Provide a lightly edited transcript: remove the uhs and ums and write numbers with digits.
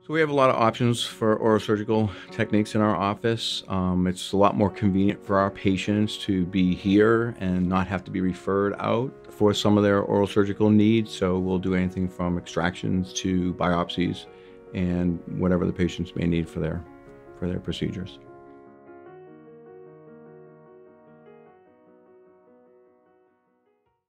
So we have a lot of options for oral surgical techniques in our office. It's a lot more convenient for our patients to be here and not have to be referred out for some of their oral surgical needs. So we'll do anything from extractions to biopsies and whatever the patients may need for their procedures.